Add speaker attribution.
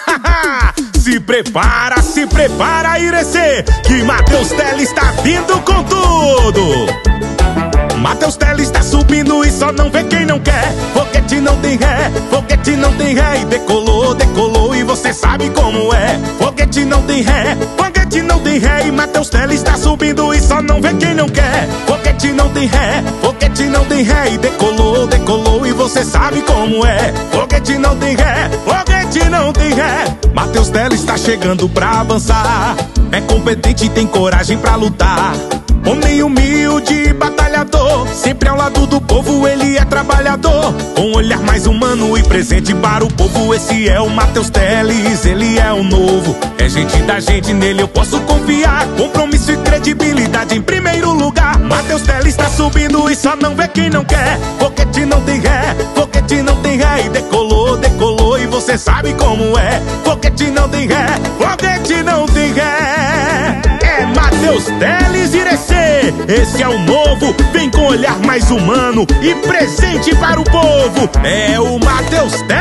Speaker 1: Se prepara, Irecê, que Matheus Teles está vindo com tudo. Matheus Teles está subindo e só não vê quem não quer. Foguete não tem ré, foguete não tem ré. E decolou, decolou e você sabe como é. Foguete não tem ré, foguete não tem ré. E Matheus Teles está subindo e só não vê quem não quer. Foguete não tem ré, foguete não tem ré. E decolou, decolou e você sabe como é. Foguete não tem ré, foguete não tem ré. Matheus Teles está chegando pra avançar. É competente e tem coragem pra lutar. Homem humilde e batalhador, sempre ao lado do povo ele é trabalhador. Com um olhar mais humano e presente para o povo. Esse é o Matheus Teles, ele é o novo. É gente da gente, nele eu posso confiar. Compromisso e credibilidade em primeiro lugar. Matheus Teles tá subindo e só não vê quem não quer. Foguete não tem ré, foguete não tem ré. E decolou, decolou e você sabe como é. Foguete não tem ré, foguete não tem ré. É Matheus Teles, Irecê, esse é o novo. Vem com olhar mais humano e presente para o povo. É o Matheus Teles.